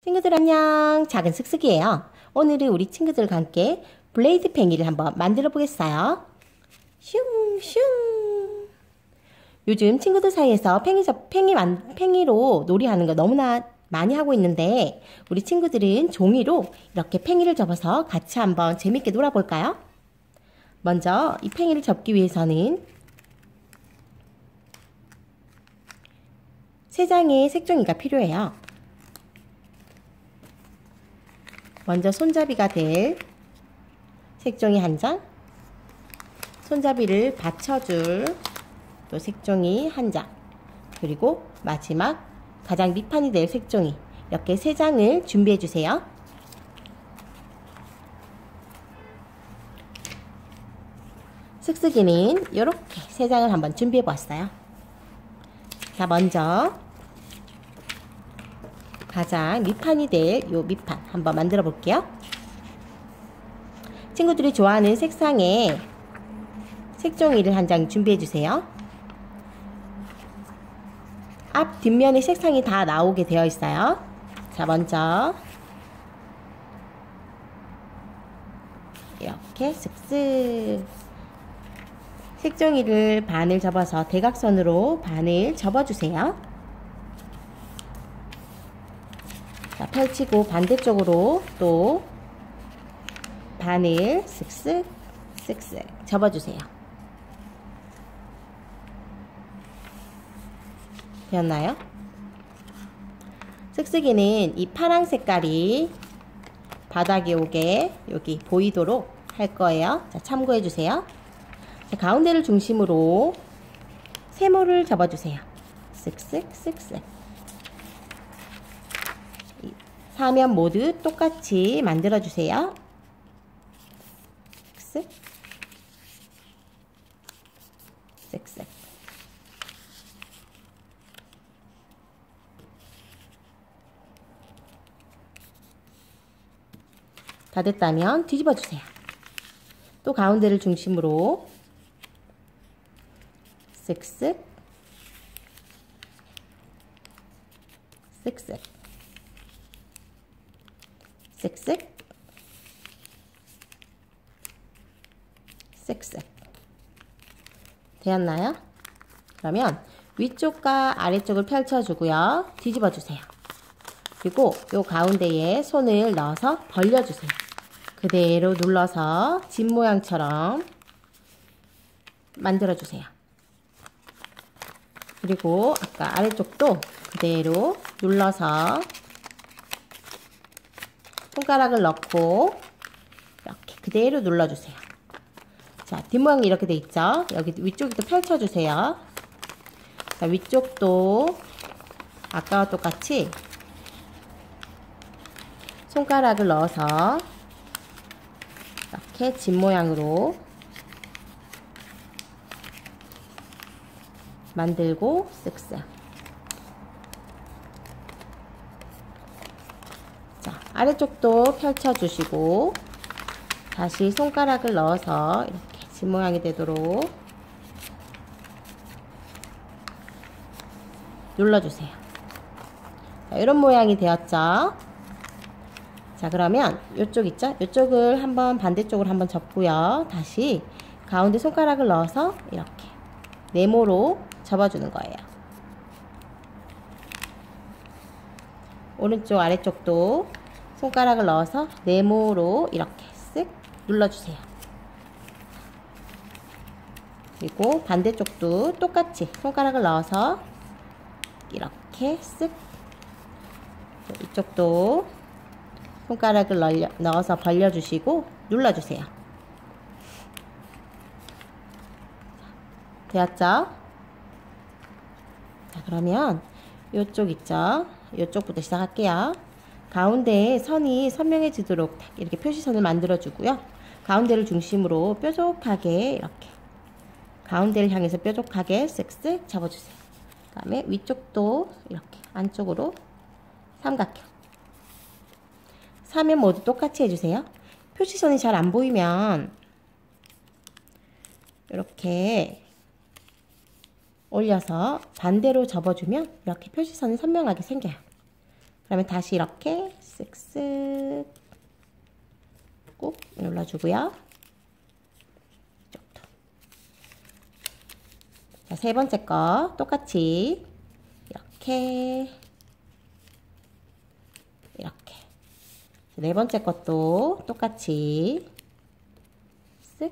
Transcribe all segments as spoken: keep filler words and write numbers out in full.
친구들 안녕. 작은 슥슥이에요. 오늘은 우리 친구들과 함께 블레이드 팽이를 한번 만들어 보겠어요. 슝슝. 요즘 친구들 사이에서 팽이, 팽이, 팽이로 놀이하는 거 너무나 많이 하고 있는데 우리 친구들은 종이로 이렇게 팽이를 접어서 같이 한번 재밌게 놀아볼까요? 먼저 이 팽이를 접기 위해서는 세 장의 색종이가 필요해요. 먼저 손잡이가 될 색종이 한 장, 손잡이를 받쳐줄 또 색종이 한 장, 그리고 마지막 가장 밑판이 될 색종이, 이렇게 세 장을 준비해 주세요. 슥슥이는 이렇게 세 장을 한번 준비해 보았어요. 자, 먼저 가장 밑판이 될 요 밑판 한번 만들어 볼게요. 친구들이 좋아하는 색상의 색종이를 한 장 준비해 주세요. 앞 뒷면의 색상이 다 나오게 되어 있어요. 자, 먼저 이렇게 슥슥 색종이를 반을 접어서 대각선으로 반을 접어주세요. 자, 펼치고 반대쪽으로 또 반을 쓱쓱 쓱쓱 접어주세요. 되었나요? 쓱쓱이는 이 파란 색깔이 바닥에 오게 여기 보이도록 할 거예요. 자, 참고해 주세요. 자, 가운데를 중심으로 세모를 접어주세요. 쓱쓱 쓱쓱. 사면 모두 똑같이 만들어 주세요. 쓱쓱 쓱쓱. 다 됐다면 뒤집어 주세요. 또 가운데를 중심으로 쓱쓱 쓱쓱 쓱쓱 쓱쓱. 되었나요? 그러면 위쪽과 아래쪽을 펼쳐주고요. 뒤집어 주세요. 그리고 요 가운데에 손을 넣어서 벌려주세요. 그대로 눌러서 집 모양처럼 만들어주세요. 그리고 아까 아래쪽도 그대로 눌러서 손가락을 넣고 이렇게 그대로 눌러주세요. 자, 뒷모양이 이렇게 돼 있죠? 여기 위쪽도 펼쳐주세요. 자, 위쪽도 아까와 똑같이 손가락을 넣어서 이렇게 집 모양으로 만들고 쓱쓱. 자, 아래쪽도 펼쳐주시고 다시 손가락을 넣어서 이렇게 집 모양이 되도록 눌러주세요. 자, 이런 모양이 되었죠? 자, 그러면 이쪽 있죠? 이쪽을 한번 반대쪽으로 한번 접고요. 다시 가운데 손가락을 넣어서 이렇게 네모로 접어주는 거예요. 오른쪽 아래쪽도 손가락을 넣어서 네모로 이렇게 쓱 눌러주세요. 그리고 반대쪽도 똑같이 손가락을 넣어서 이렇게 쓱. 이쪽도 손가락을 넣려, 넣어서 벌려주시고 눌러주세요. 되었죠? 자, 그러면 이쪽 있죠? 이쪽부터 시작할게요. 가운데에 선이 선명해지도록 이렇게 표시선을 만들어주고요. 가운데를 중심으로 뾰족하게 이렇게 가운데를 향해서 뾰족하게 쓱쓱 접어주세요. 그 다음에 위쪽도 이렇게 안쪽으로 삼각형. 사면 모두 똑같이 해주세요. 표시선이 잘 안 보이면 이렇게 올려서 반대로 접어주면 이렇게 표시선이 선명하게 생겨요. 그러면 다시 이렇게 쓱쓱 꾹 눌러주고요. 이쪽도. 자, 세 번째 거 똑같이 이렇게 이렇게. 네 번째 것도 똑같이 쓱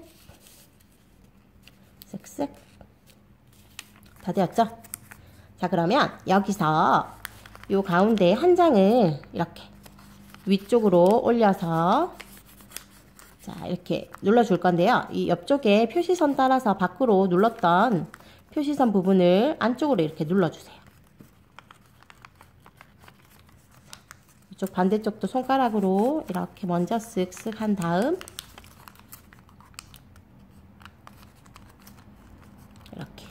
쓱쓱. 다 되었죠? 자, 그러면 여기서 요 가운데 한 장을 이렇게 위쪽으로 올려서 자, 이렇게 눌러줄 건데요. 이 옆쪽에 표시선 따라서 밖으로 눌렀던 표시선 부분을 안쪽으로 이렇게 눌러주세요. 이쪽 반대쪽도 손가락으로 이렇게 먼저 쓱쓱 한 다음 이렇게.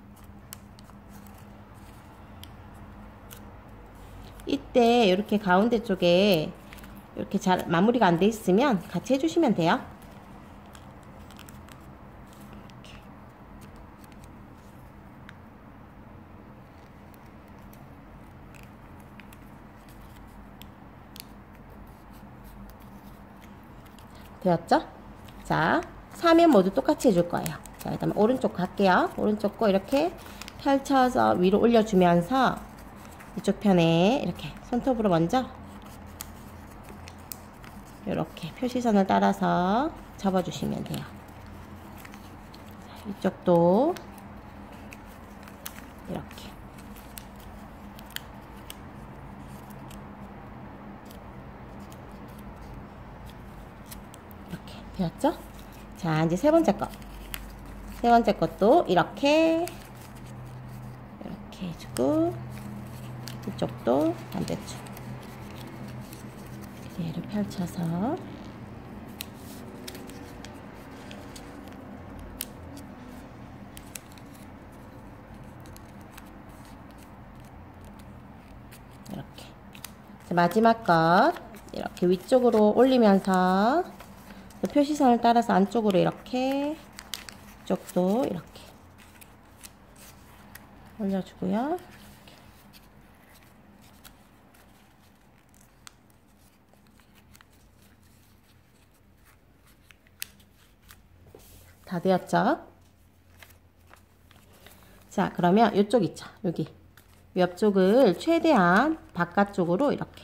이때 이렇게 가운데 쪽에 이렇게 잘 마무리가 안 돼 있으면 같이 해주시면 돼요. 이렇게. 되었죠? 자, 사면 모두 똑같이 해줄 거예요. 자, 그다음에 오른쪽 갈게요. 오른쪽 거 이렇게 펼쳐서 위로 올려주면서 이쪽 편에 이렇게 손톱으로 먼저 이렇게 표시선을 따라서 접어주시면 돼요. 자, 이쪽도 이렇게. 이렇게 되었죠? 자, 이제 세 번째 거. 세 번째 것도 이렇게 이렇게 해주고 이쪽도 반대쪽 얘를 펼쳐서 이렇게. 자, 마지막 것 이렇게 위쪽으로 올리면서 표시선을 따라서 안쪽으로 이렇게 이쪽도 이렇게 올려주고요. 다 되었죠? 자, 그러면 이쪽 있죠? 여기 옆쪽을 최대한 바깥쪽으로 이렇게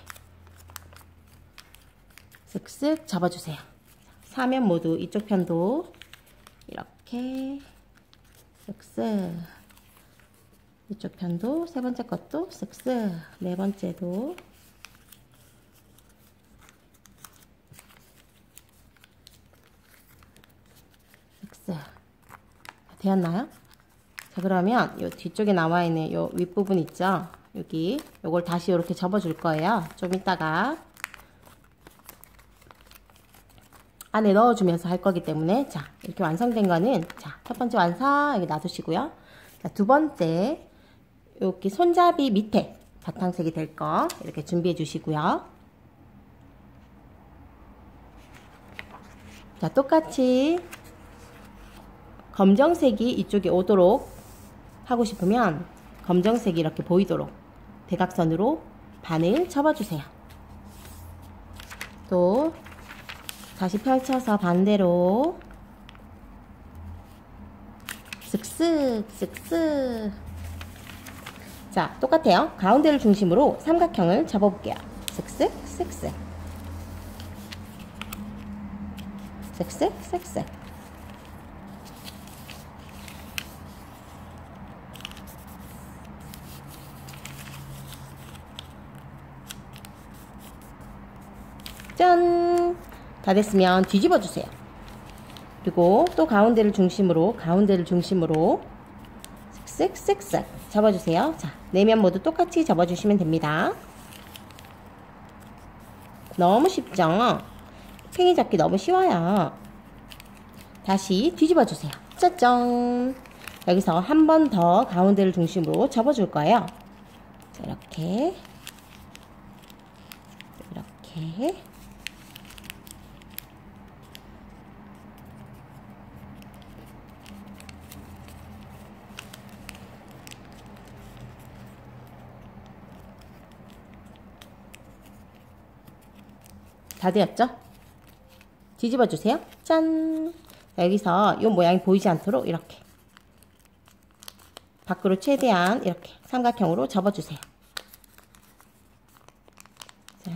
쓱쓱 접어주세요. 사면 모두 이쪽 편도 이렇게 쓱쓱, 이쪽 편도 세 번째 것도 쓱쓱, 네 번째도 쓱쓱. 되었나요? 자, 그러면 요 뒤쪽에 나와 있는 요 윗부분 있죠? 여기 요걸 다시 이렇게 접어 줄 거예요. 좀 이따가 안에 넣어주면서 할 거기 때문에. 자, 이렇게 완성된 거는 자, 첫 번째 완성 여기 놔두시고요. 자, 두 번째 여기 손잡이 밑에 바탕색이 될 거 이렇게 준비해 주시고요. 자, 똑같이 검정색이 이쪽에 오도록 하고 싶으면 검정색이 이렇게 보이도록 대각선으로 반을 접어주세요. 또 다시 펼쳐서 반대로 쓱쓱 쓱쓱. 자, 똑같아요. 가운데를 중심으로 삼각형을 접어볼게요. 쓱쓱 쓱쓱 쓱쓱 쓱쓱. 짠! 다 됐으면 뒤집어 주세요. 그리고 또 가운데를 중심으로 가운데를 중심으로 쓱쓱쓱쓱 접어주세요. 자, 내면 모두 똑같이 접어주시면 됩니다. 너무 쉽죠? 팽이 잡기 너무 쉬워요. 다시 뒤집어 주세요. 짜잔! 여기서 한 번 더 가운데를 중심으로 접어줄 거예요. 자, 이렇게 이렇게 다 되었죠? 뒤집어 주세요. 짠! 자, 여기서 이 모양이 보이지 않도록 이렇게 밖으로 최대한 이렇게 삼각형으로 접어주세요. 자,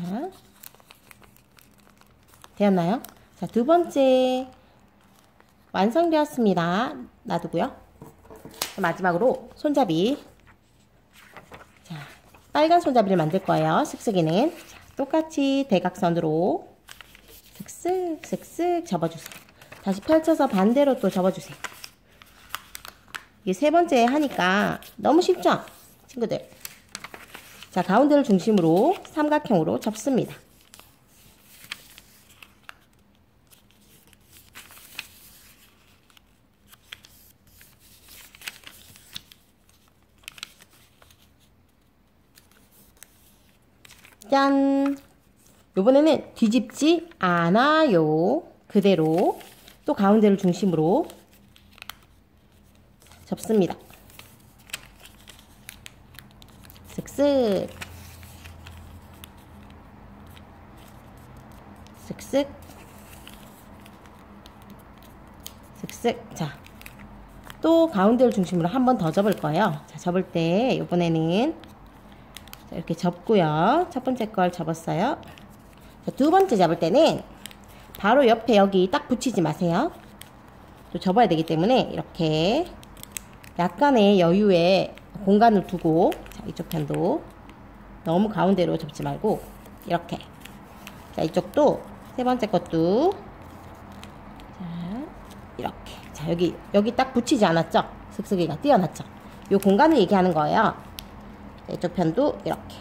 되었나요? 자, 두 번째 완성되었습니다. 놔두고요. 마지막으로 손잡이. 자, 빨간 손잡이를 만들 거예요. 슥슥이는. 자, 똑같이 대각선으로 슥슥 슥슥 접어주세요. 다시 펼쳐서 반대로 또 접어주세요. 이게 세 번째 하니까 너무 쉽죠? 친구들. 자, 가운데를 중심으로 삼각형으로 접습니다. 짠! 이번에는 뒤집지 않아요. 그대로 또 가운데를 중심으로 접습니다. 슥슥 슥슥 슥슥. 자, 또 가운데를 중심으로 한 번 더 접을 거예요. 자, 접을 때 이번에는 이렇게 접고요. 첫 번째 걸 접었어요. 자, 두 번째 접을 때는 바로 옆에 여기 딱 붙이지 마세요. 또 접어야 되기 때문에 이렇게 약간의 여유의 공간을 두고, 자, 이쪽 편도 너무 가운데로 접지 말고 이렇게. 자, 이쪽도 세 번째 것도 자, 이렇게. 자, 여기 여기 딱 붙이지 않았죠? 슥슥이가 띄어놨죠? 이 공간을 얘기하는 거예요. 자, 이쪽 편도 이렇게.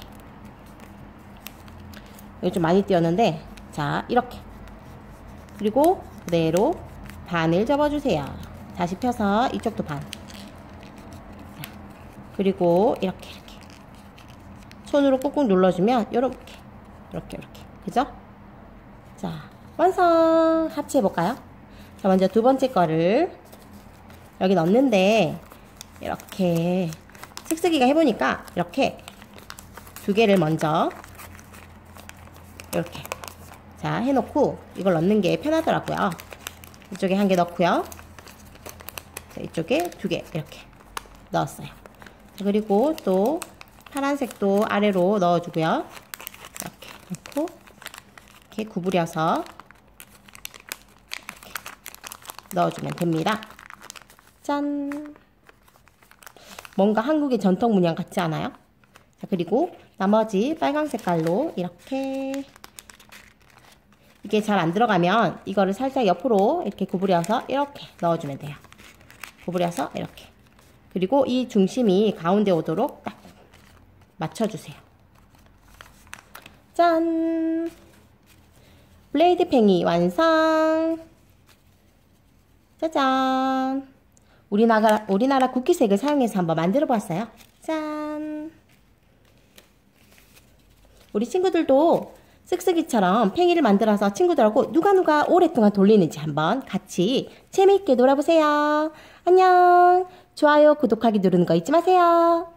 여기 좀 많이 띄었는데, 자, 이렇게. 그리고 그대로 반을 접어주세요. 다시 펴서 이쪽도 반. 자, 그리고 이렇게 이렇게 손으로 꾹꾹 눌러주면 요렇게 이렇게 이렇게. 그죠? 자, 완성! 합치해볼까요? 자, 먼저 두 번째 거를 여기 넣는데 이렇게 슥슥이가 해보니까 이렇게 두 개를 먼저 이렇게 자 해놓고 이걸 넣는 게 편하더라고요. 이쪽에 한 개 넣고요. 자, 이쪽에 두 개 이렇게 넣었어요. 자, 그리고 또 파란색도 아래로 넣어주고요. 이렇게 넣고 이렇게 구부려서 이렇게 넣어주면 됩니다. 짠! 뭔가 한국의 전통 문양 같지 않아요? 자, 그리고 나머지 빨강 색깔로 이렇게, 이게 잘 안 들어가면 이거를 살짝 옆으로 이렇게 구부려서 이렇게 넣어주면 돼요. 구부려서 이렇게. 그리고 이 중심이 가운데 오도록 딱 맞춰주세요. 짠! 블레이드 팽이 완성! 짜잔! 우리나라, 우리나라 국기색을 사용해서 한번 만들어 보았어요. 짠! 우리 친구들도 쓱쓱이처럼 팽이를 만들어서 친구들하고 누가 누가 오랫동안 돌리는지 한번 같이 재미있게 놀아보세요. 안녕! 좋아요, 구독하기 누르는 거 잊지 마세요.